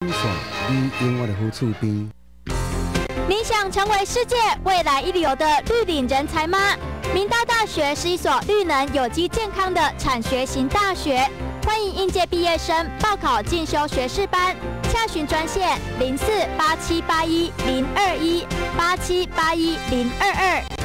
爽，你永远的好厝边。 你想成为世界未来一流的绿领人才吗？明道大学是一所绿能有机健康的产学型大学，欢迎应届毕业生报考进修学士班。洽询专线0487810218781022。